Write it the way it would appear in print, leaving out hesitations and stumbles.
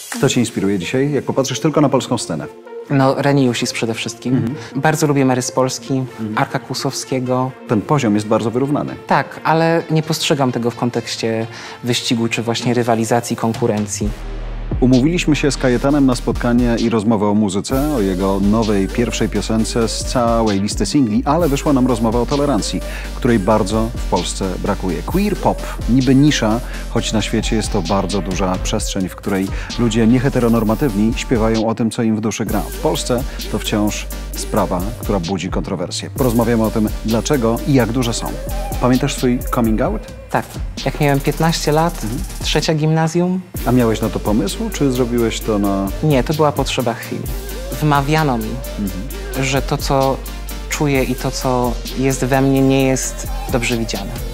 Kto cię inspiruje dzisiaj, jak popatrzysz tylko na polską scenę? No, Reni Jusis przede wszystkim. Bardzo lubię Mary z Polski, Arka Kłusowskiego. Ten poziom jest bardzo wyrównany. Tak, ale nie postrzegam tego w kontekście wyścigu czy właśnie rywalizacji, konkurencji. Umówiliśmy się z Kajetanem na spotkanie i rozmowę o muzyce, o jego nowej, pierwszej piosence z całej listy singli, ale wyszła nam rozmowa o tolerancji, której bardzo w Polsce brakuje. Queer pop, niby nisza, choć na świecie jest to bardzo duża przestrzeń, w której ludzie nieheteronormatywni śpiewają o tym, co im w duszy gra. W Polsce to wciąż sprawa, która budzi kontrowersje. Porozmawiamy o tym, dlaczego i jak duże są. Pamiętasz swój coming out? Tak, jak miałem 15 lat, trzecia gimnazjum. A miałeś na to pomysł, czy zrobiłeś to na... Nie, to była potrzeba chwili. Wmawiano mi, że to, co czuję i to, co jest we mnie, nie jest dobrze widziane.